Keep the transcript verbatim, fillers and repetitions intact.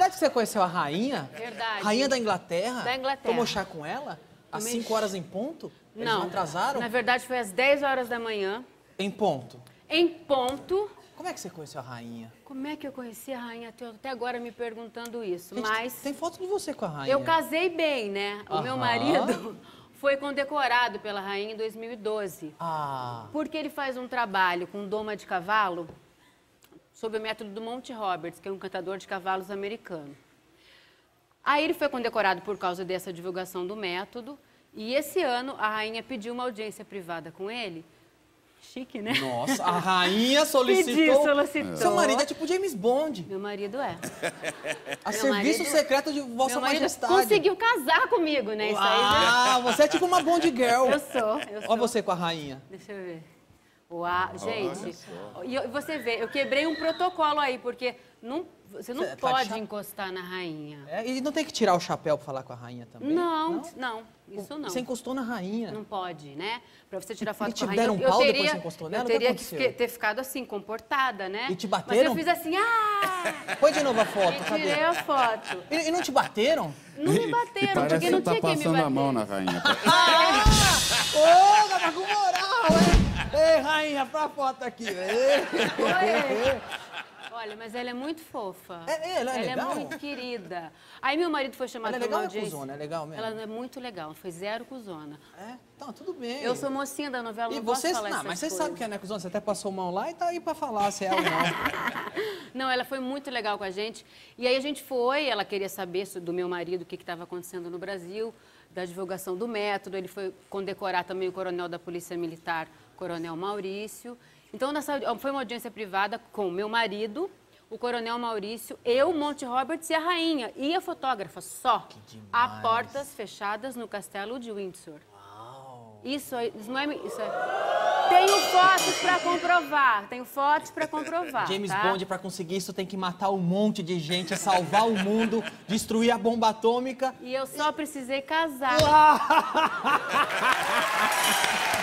verdade que você conheceu a rainha? Verdade. Rainha da Inglaterra? Da Inglaterra. Tomou chá com ela? Às Tomei cinco horas em ponto? Eles não, não atrasaram? na verdade foi às dez horas da manhã. Em ponto? Em ponto. Como é que você conheceu a rainha? Como é que eu conheci a rainha? Tô até agora me perguntando isso, Gente, mas... Tem foto de você com a rainha. Eu casei bem, né? O Aham. meu marido foi condecorado pela rainha em dois mil e doze. Ah. Porque ele faz um trabalho com doma de cavalo sob o método do Monty Roberts, que é um cantador de cavalos americano. Aí ele foi condecorado por causa dessa divulgação do método. E esse ano a rainha pediu uma audiência privada com ele. Chique, né? Nossa, a rainha solicitou... Pediu, solicitou. Seu marido é tipo James Bond. Meu marido é. A Meu serviço marido- secreto de Vossa Meu marido Majestade. conseguiu casar comigo, né? Isso aí já... Ah, você é tipo uma Bond Girl. Eu sou, eu sou. Olha você com a rainha. Deixa eu ver. Uau, gente, e eu- você vê, eu quebrei um protocolo aí, porque não, você não Você tá de pode cha- encostar na rainha. É, e não tem que tirar o chapéu pra falar com a rainha também? Não, não, isso não. Você encostou na rainha. Não pode, né? Pra você tirar foto E te com a rainha, deram um eu, eu pau depois teria, que você encostou nela? eu O que teria que, aconteceu? fique- ter ficado assim, comportada, né? E te Mas bateram? eu fiz assim, ah! Põe de novo a foto, E cadê? tirei a foto. E, e não te bateram? Não me E bateram, parece porque não que tá tinha quem me passando bater. a mão na rainha. Ô, tá com moral, hein? Ei, rainha, pra foto aqui. Ei. Oi. Olha, mas ela é muito fofa. É, ela é legal? é muito querida. Aí meu marido foi chamado Ela é pra legal uma ou é audiência. cuzona? É legal mesmo? Ela é muito legal, foi zero cuzona. É? Então, tudo bem. Eu sou mocinha da novela, E não você, posso falar não, essas mas você coisas. sabe que a Necuzona, você até passou mão lá e tá aí pra falar se é ou não. Não, ela foi muito legal com a gente. E aí a gente foi, ela queria saber so- do meu marido o que estava acontecendo no Brasil, da divulgação do método. Ele foi condecorar também o coronel da Polícia Militar, Coronel Maurício. Então, nessa, foi uma audiência privada com o meu marido, o Coronel Maurício, eu, Monty Roberts e a rainha. E a fotógrafa, só. A portas fechadas no castelo de Windsor. Isso, aí- isso não é... Isso é... Tenho fotos para comprovar, tenho fotos para comprovar, James tá? Bond, pra conseguir isso, tem que matar um monte de gente, salvar o mundo, destruir a bomba atômica. E eu só precisei casar. Ah!